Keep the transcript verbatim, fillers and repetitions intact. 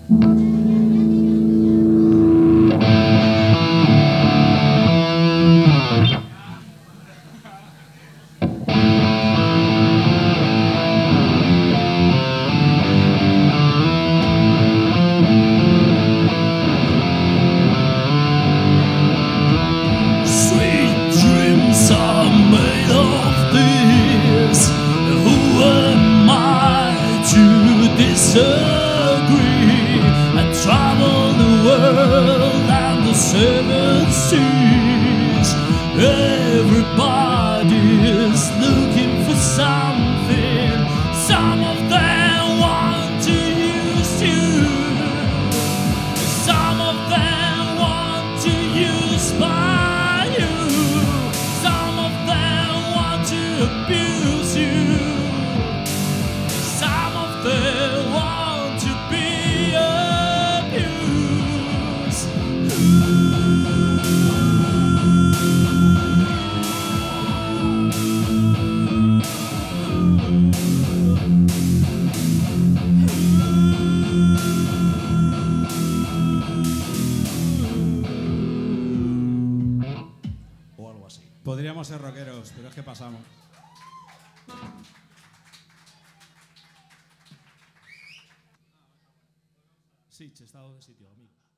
Disagree. I travel the world and the seven seas. Everybody's looking for something. Some of them want to use you. Some of them want to use by you. Some of them want to abuse you. Some of them want to be abused. O algo así. Podríamos ser rockeros, pero es que pasamos. Sí, he estado de sitio, amigo.